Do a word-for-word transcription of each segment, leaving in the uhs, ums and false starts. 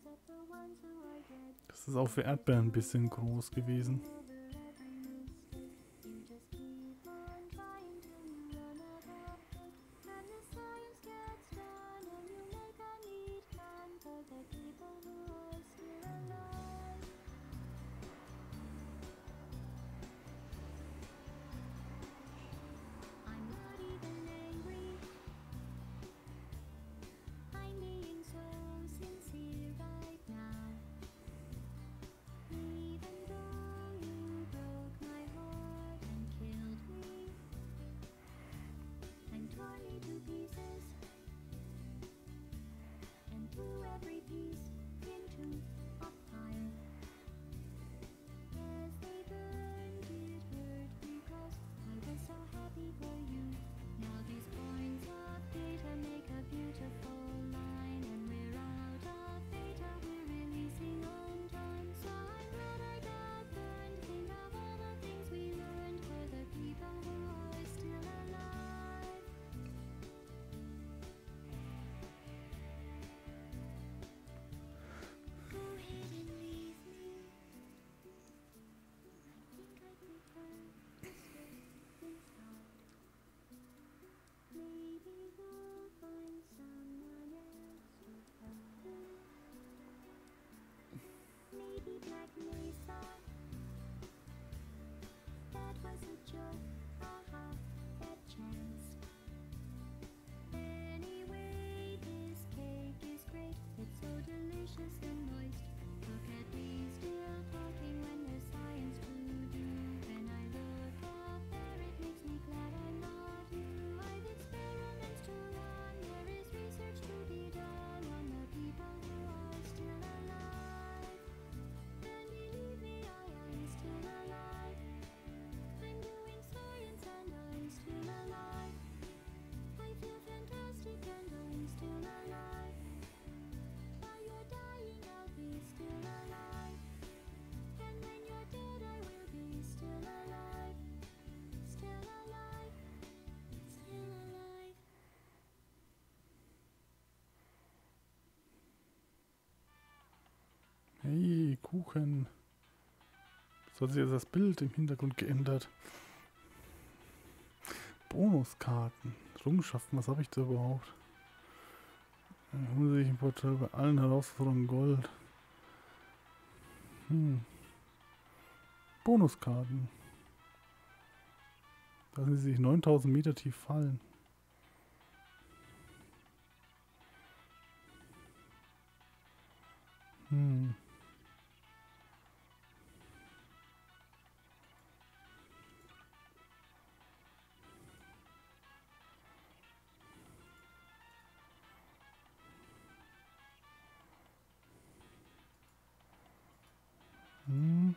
Das ist auch für Erdbeeren ein bisschen groß gewesen. Hey, Kuchen. Jetzt hat sich jetzt das Bild im Hintergrund geändert. Bonuskarten. Errungenschaften, was habe ich da überhaupt? Holen sich ein Portal bei allen Herausforderungen Gold. Hm. Bonuskarten. Lassen sie sich neuntausend Meter tief fallen. Hm. Hm.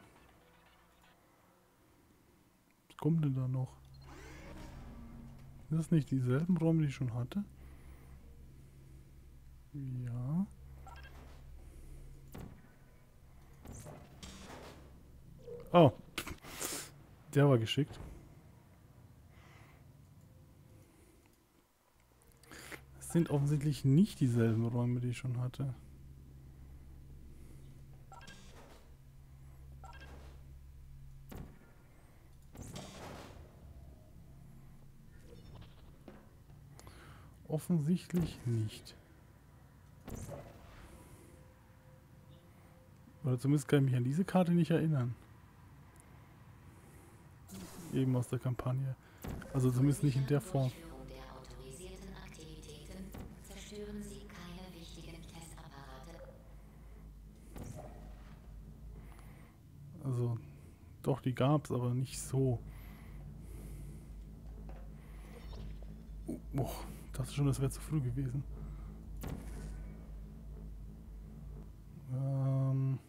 Was kommt denn da noch? Sind das nicht dieselben Räume, die ich schon hatte? Ja. Oh. Der war geschickt. Das sind offensichtlich nicht dieselben Räume, die ich schon hatte. Offensichtlich nicht. Oder zumindest kann ich mich an diese Karte nicht erinnern. Eben aus der Kampagne. Also zumindest nicht in der Form. Also, doch, die gab's, aber nicht so. Oh, das ist schon, das wäre zu früh gewesen. Ähm.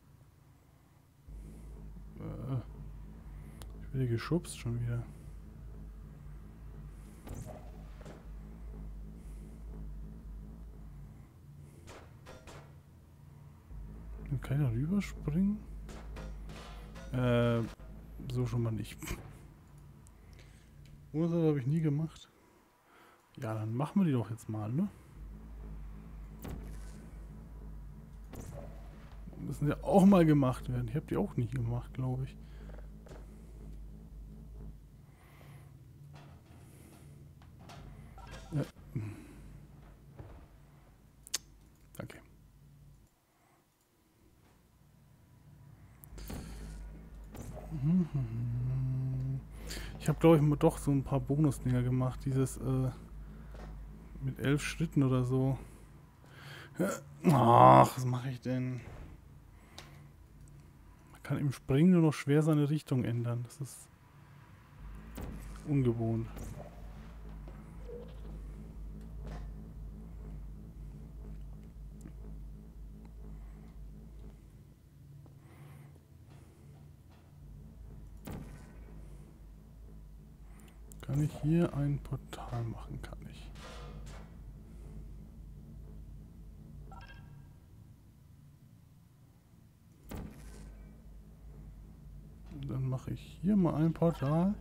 Äh, ich werde geschubst schon wieder. Kann ich da rüberspringen? Äh, so schon mal nicht. Ursache habe ich nie gemacht. Ja, dann machen wir die doch jetzt mal, ne? müssen ja auch mal gemacht werden. Ich habe die auch nicht gemacht, glaube ich. Ja. Danke. Ich habe, glaube ich, doch so ein paar Bonusdinger gemacht. Dieses äh, mit elf Schritten oder so. Ach, was mache ich denn? Man kann im Springen nur noch schwer seine Richtung ändern. Das ist ungewohnt. Kann ich hier ein Portal machen? Kann ich. Dann mache ich hier mal ein Portal.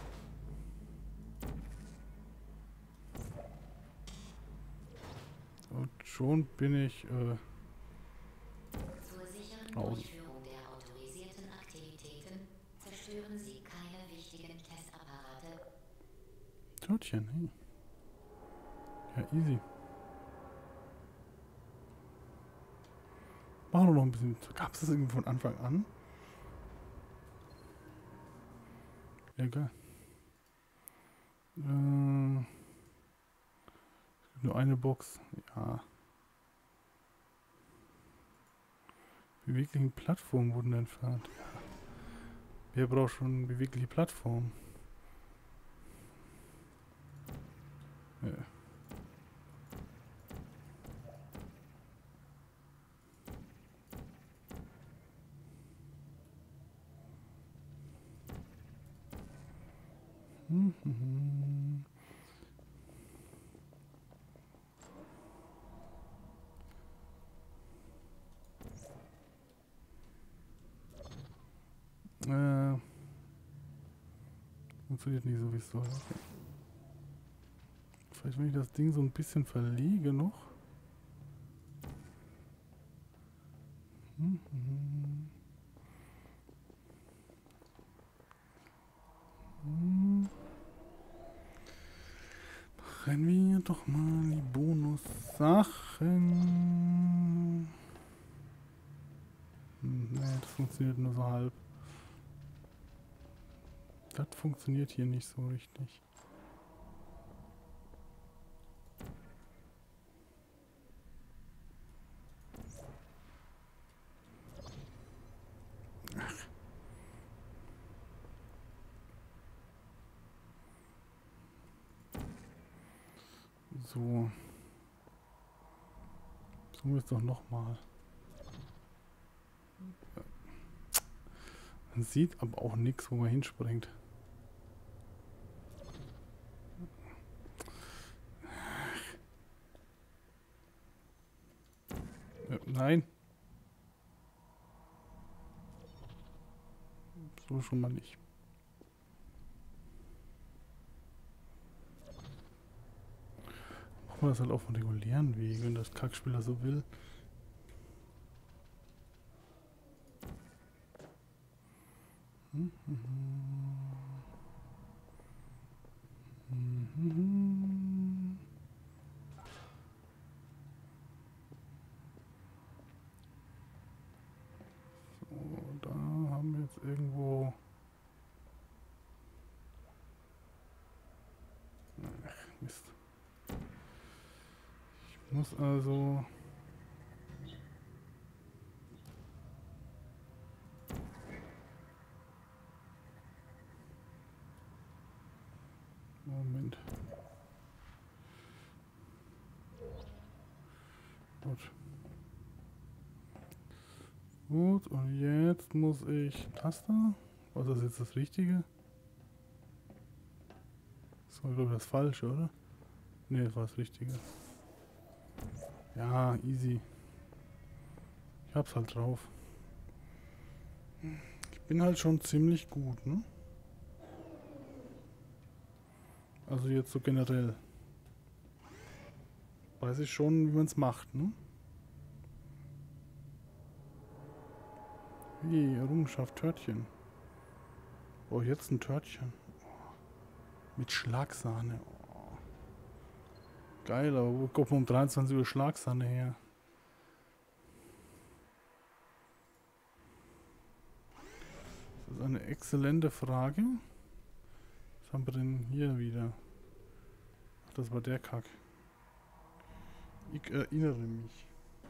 Und schon bin ich äh, Zur sicheren außen. Durchführung der autorisierten Aktivitäten zerstören Sie keine wichtigen Testapparate. Törtchen, hey. Ja, easy. Machen wir noch ein bisschen. Gab es das irgendwie von Anfang an? Ja, geil. Äh, nur eine Box. Ja. Beweglichen Plattformen wurden entfernt. Ja. Wer braucht schon bewegliche Plattformen? Ja. Hm, hm, hm. Äh, funktioniert nicht so wie es soll. Okay. Vielleicht, wenn ich das Ding so ein bisschen verlege noch. Hm, hm, hm. Machen wir doch mal die Bonus-Sachen. Hm, nee, das funktioniert nur so halb. Das funktioniert hier nicht so richtig. So. So ist doch nochmal. Man sieht aber auch nichts, wo man hinspringt. Äh, nein. So schon mal nicht. Machen wir das halt auf dem regulären Weg, wenn das Kackspieler so will. Hm, hm, hm, hm, hm. So, da haben wir jetzt irgendwo... Ach, Mist. Ich muss also... Moment. Gut. Gut, und jetzt muss ich... Taste? Was ist jetzt das Richtige? Das war, glaube ich, das Falsche, oder? Ne, das war das Richtige. Ja, easy. Ich hab's halt drauf. Ich bin halt schon ziemlich gut, ne? Also jetzt so generell. Weiß ich schon, wie man es macht, ne? Wie, Errungenschaft, Törtchen. Oh, jetzt ein Törtchen. Mit Schlagsahne. Oh. Geil, aber wo kommt man um dreiundzwanzig Uhr Schlagsahne her? Das ist eine exzellente Frage. Was haben wir denn hier wieder? Ach, das war der Kack. Ich erinnere mich.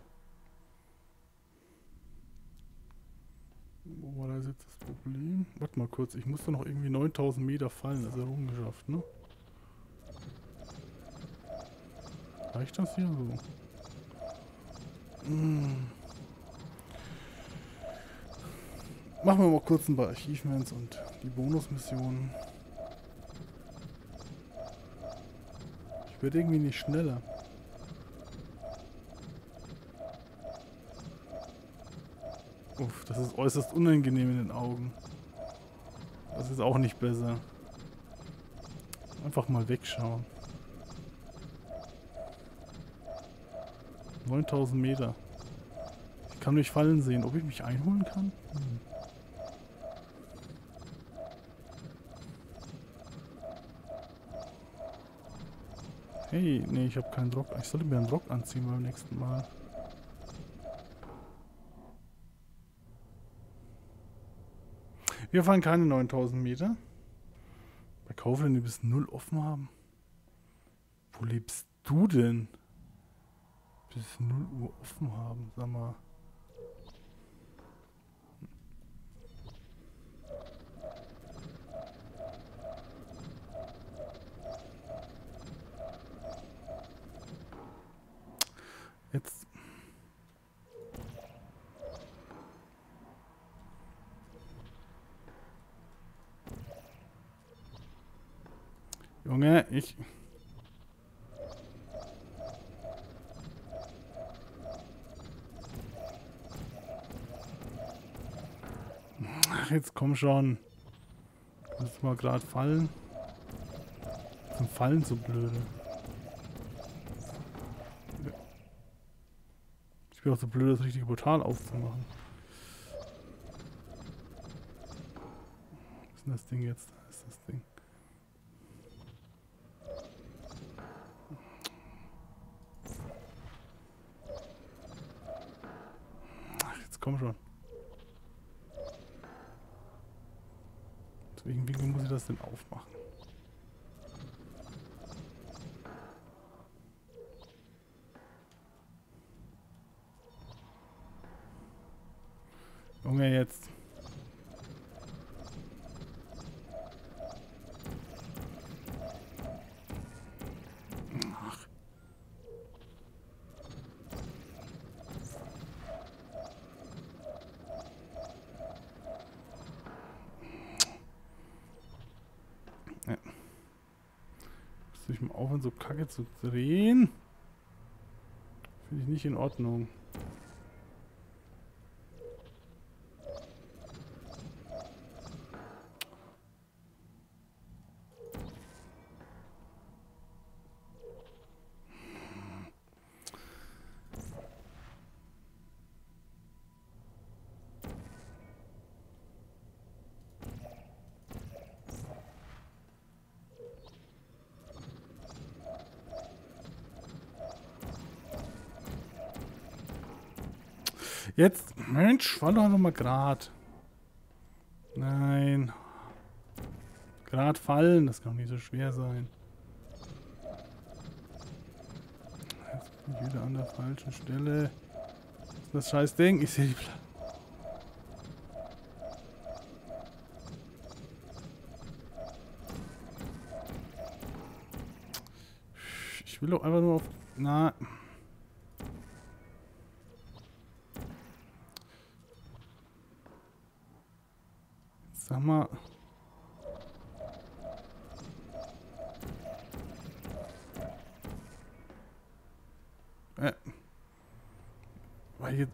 Wo war das jetzt das Problem? Warte mal kurz, ich muss doch noch irgendwie neuntausend Meter fallen, das ist Errungenschaft, ne? Reicht das hier so? Hm. Machen wir mal kurz ein paar Achievements und die Bonusmissionen. Ich werde irgendwie nicht schneller. Uff, das ist äußerst unangenehm in den Augen. Das ist auch nicht besser. Einfach mal wegschauen. neuntausend Meter. Ich kann mich fallen sehen. Ob ich mich einholen kann? Hm. Hey, nee, ich habe keinen Rock. Ich sollte mir einen Rock anziehen beim nächsten Mal. Wir fahren keine neuntausend Meter. Bei Kaufland, die bis null offen haben. Wo lebst du denn? Bis null Uhr offen haben, sag mal. Jetzt. Junge, ich... Ach, jetzt komm schon. Kannst du mal gerade fallen? Zum Fallen so blöde. Ich bin auch so blöd, das richtige Portal aufzumachen. Was ist denn das Ding jetzt? Da ist das Ding. Ach, jetzt komm schon. Zu welchem Winkel muss ich das denn aufmachen? Junge, jetzt. Ach. Ja. Muss ich mal aufhören, so kacke zu drehen? Finde ich nicht in Ordnung. Jetzt, Mensch, fall doch mal grad. Nein. Grad fallen, das kann doch nicht so schwer sein. Jetzt bin ich wieder an der falschen Stelle. Was ist das scheiß Ding? Ich sehe die Pla Ich will doch einfach nur auf... Na... Sag mal... Äh... Weil jetzt...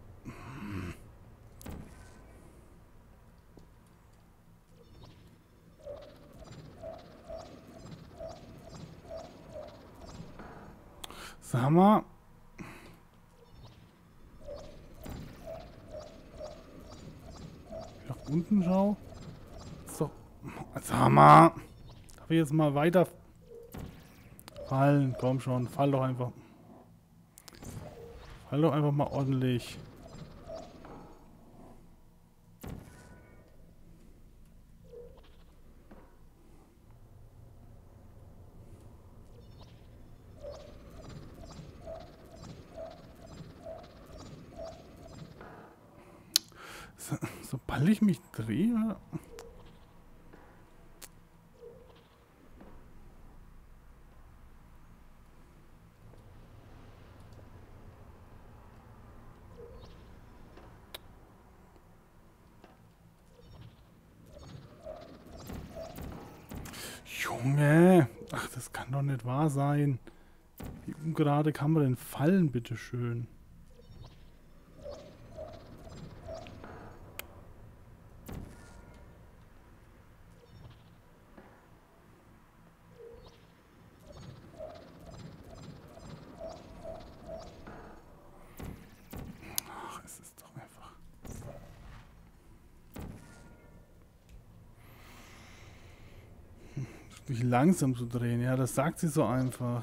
Sag mal... unten schaue. Ist doch... Sag mal. Darf ich jetzt mal weiter fallen? Komm schon, fall doch einfach. Fall doch einfach mal ordentlich. So, sobald ich mich drehe... Junge! Ach, das kann doch nicht wahr sein. Wie ungerade kann man denn fallen, bitteschön? Ach, es ist doch einfach... Mich langsam zu drehen. Ja, das sagt sie so einfach.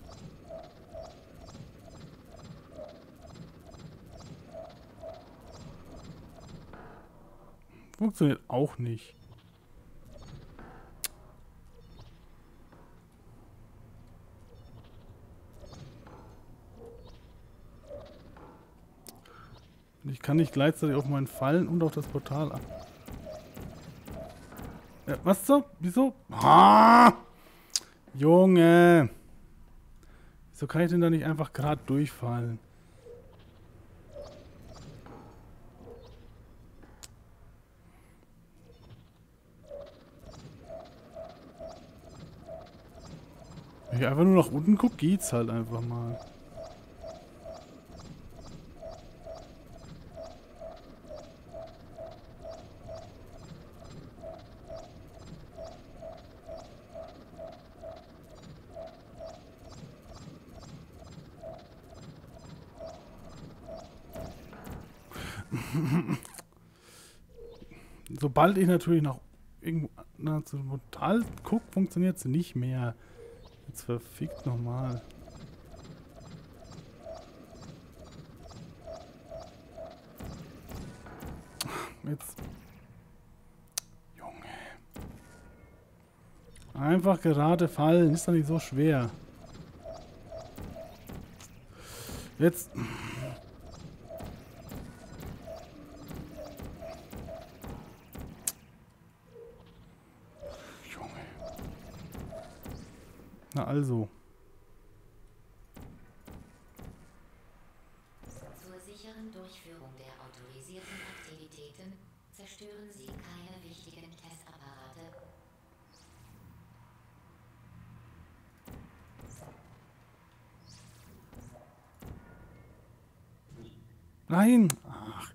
Funktioniert auch nicht. Ich kann nicht gleichzeitig auf meinen Fallen und auf das Portal ab. Ja, was so? Wieso? Ah! Junge! Wieso kann ich denn da nicht einfach gerade durchfallen? Wenn ich einfach nur nach unten gucke, geht's halt einfach mal. Sobald ich natürlich nach irgendwo na, zum Portal gucke, funktioniert es nicht mehr. Jetzt verfickt nochmal. Jetzt. Junge. Einfach gerade fallen. Ist doch nicht so schwer. Jetzt. Na also. Zur sicheren Durchführung der autorisierten Aktivitäten zerstören Sie keine wichtigen Testapparate. Nein! Ach.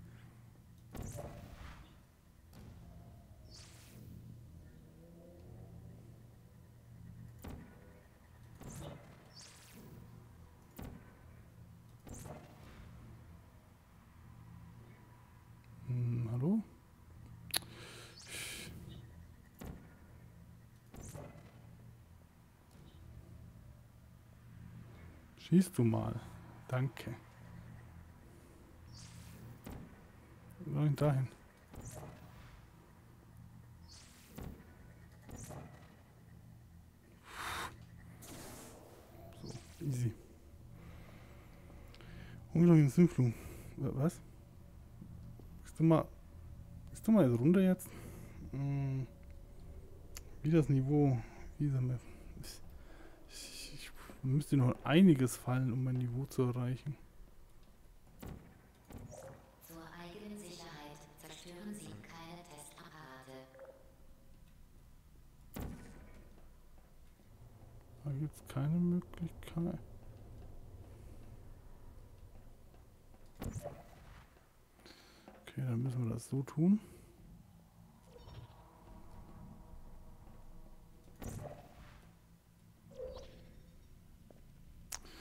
Hm, hallo? Schießt du mal. Danke. Wo soll ich dahin? So, easy. Umgang ins Sinnflug. Was? Bist du mal. Bist du mal jetzt runter jetzt? Hm. Wie das Niveau. Wie ist das? Ich, ich müsste noch einiges fallen, um mein Niveau zu erreichen. Zur eigenen Sicherheit zerstören Sie keine Testapparate. Da gibt es keine Möglichkeit. Okay, dann müssen wir das so tun.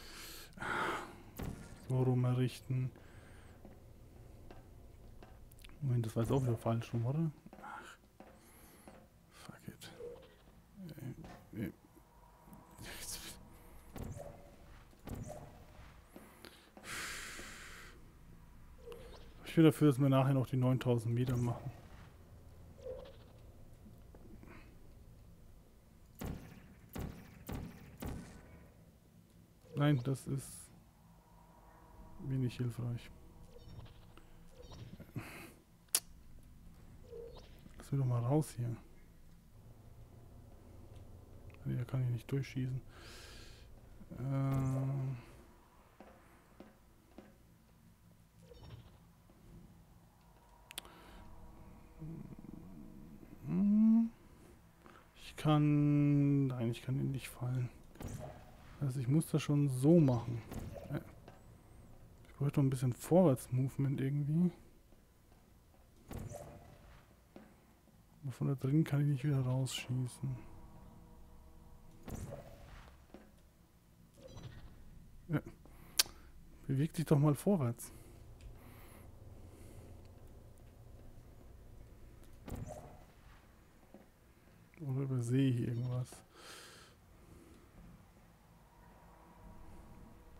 So rum errichten. Moment, das war jetzt auch wieder falsch rum, oder? Ach. Fuck it. Äh, äh. Ich bin dafür, dass wir nachher noch die neuntausend Meter machen. Nein, das ist wenig hilfreich. Lass mich doch mal raus hier. Hier kann ich nicht durchschießen. Ähm ich kann... Nein, ich kann ihn nicht fallen. Also ich muss das schon so machen. Ich bräuchte noch ein bisschen Vorwärts-Movement irgendwie. Aber von da drin kann ich nicht wieder rausschießen. Ja. Beweg dich doch mal vorwärts. Oder übersehe ich irgendwas?